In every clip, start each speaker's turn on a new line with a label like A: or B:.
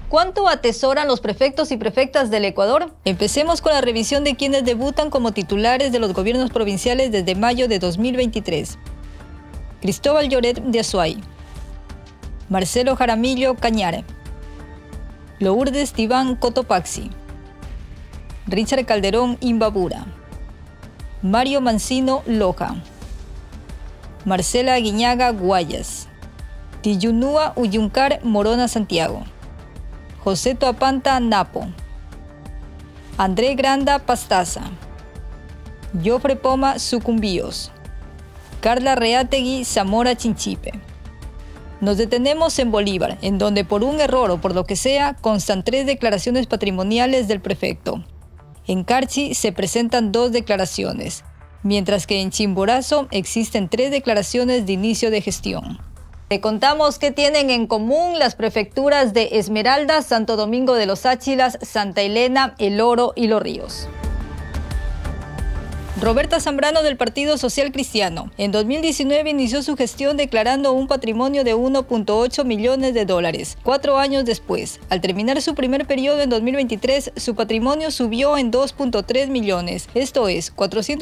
A: ¿Cuánto atesoran los prefectos y prefectas del Ecuador? Empecemos con la revisión de quienes debutan como titulares de los gobiernos provinciales desde mayo de 2023. Cristóbal Lloret de Azuay, Marcelo Jaramillo Cañar, Lourdes Tibán Cotopaxi, Richard Calderón Imbabura, Mario Mancino Loja, Marcela Aguiñaga Guayas, Tiyunúa Uyuncar Morona Santiago, José Toapanta Napo, André Granda Pastaza, Jofre Poma Sucumbíos, Carla Reategui Zamora Chinchipe. Nos detenemos en Bolívar, en donde por un error o por lo que sea, constan 3 declaraciones patrimoniales del prefecto. En Carchi se presentan 2 declaraciones, mientras que en Chimborazo existen 3 declaraciones de inicio de gestión. Te contamos qué tienen en común las prefecturas de Esmeralda, Santo Domingo de los Áchilas, Santa Elena, El Oro y Los Ríos. Roberta Zambrano del Partido Social Cristiano. En 2019 inició su gestión declarando un patrimonio de 1.8 millones de dólares. 4 años después, al terminar su primer periodo en 2023, su patrimonio subió en 2.3 millones, esto es,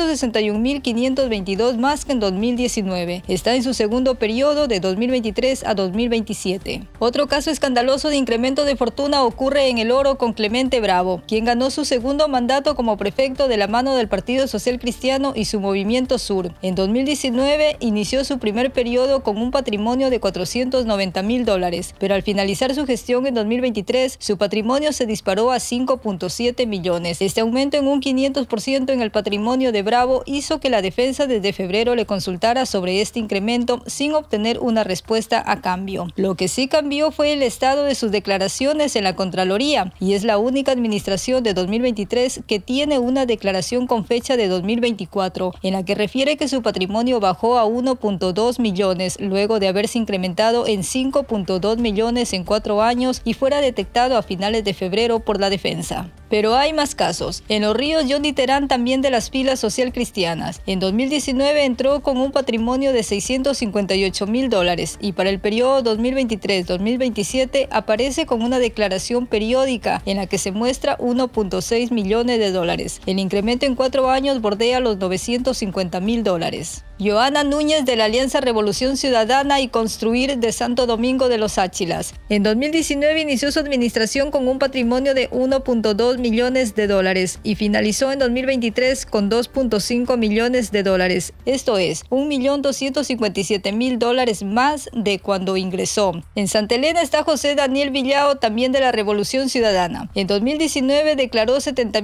A: 461.522 más que en 2019. Está en su segundo periodo de 2023 a 2027. Otro caso escandaloso de incremento de fortuna ocurre en El Oro con Clemente Bravo, quien ganó su segundo mandato como prefecto de la mano del Partido Social Cristiano y su Movimiento Sur. En 2019 inició su primer periodo con un patrimonio de 490.000 dólares, pero al finalizar su gestión en 2023, su patrimonio se disparó a 5.7 millones. Este aumento en un 500% en el patrimonio de Bravo hizo que la defensa desde febrero le consultara sobre este incremento sin obtener una respuesta a cambio. Lo que sí cambió fue el estado de sus declaraciones en la Contraloría, y es la única administración de 2023 que tiene una declaración con fecha de 2024, en la que refiere que su patrimonio bajó a 1.2 millones luego de haberse incrementado en 5.2 millones en 4 años y fuera detectado a finales de febrero por la defensa. Pero hay más casos. En Los Ríos, Johnny Terán, también de las filas social cristianas. En 2019 entró con un patrimonio de 658.000 dólares y para el periodo 2023-2027 aparece con una declaración periódica en la que se muestra 1.6 millones de dólares. El incremento en 4 años bordea los 950.000 dólares. Joana Núñez de la Alianza Revolución Ciudadana y Construir de Santo Domingo de los Áchilas. En 2019 inició su administración con un patrimonio de 1.2 millones de dólares y finalizó en 2023 con 2.5 millones de dólares. Esto es, 1.257.000 dólares más de cuando ingresó. En Santa Elena está José Daniel Villao, también de la Revolución Ciudadana. En 2019 declaró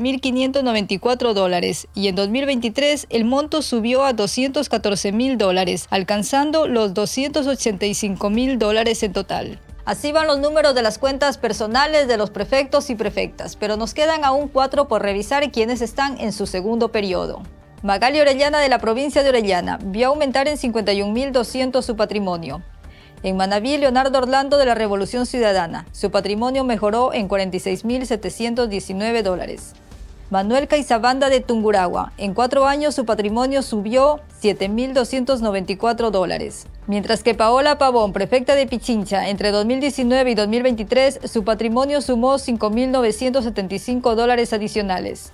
A: 70.594 dólares y en 2023 el monto subió a 214.000 dólares, alcanzando los 285.000 dólares en total. Así van los números de las cuentas personales de los prefectos y prefectas, pero nos quedan aún 4 por revisar quienes están en su segundo periodo. Magali Orellana de la provincia de Orellana vio aumentar en 51.200 su patrimonio. En Manabí, Leonardo Orlando de la Revolución Ciudadana, su patrimonio mejoró en 46.719 dólares. Manuel Caizabanda de Tungurahua, en 4 años su patrimonio subió 7.294 dólares. Mientras que Paola Pavón, prefecta de Pichincha, entre 2019 y 2023, su patrimonio sumó 5.975 dólares adicionales.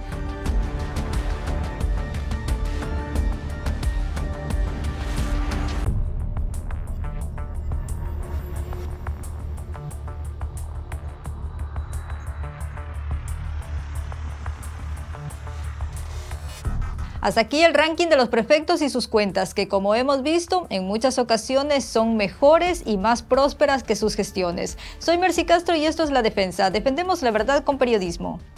A: Hasta aquí el ranking de los prefectos y sus cuentas, que como hemos visto, en muchas ocasiones son mejores y más prósperas que sus gestiones. Soy Mercy Castro y esto es La Defensa. Defendemos la verdad con periodismo.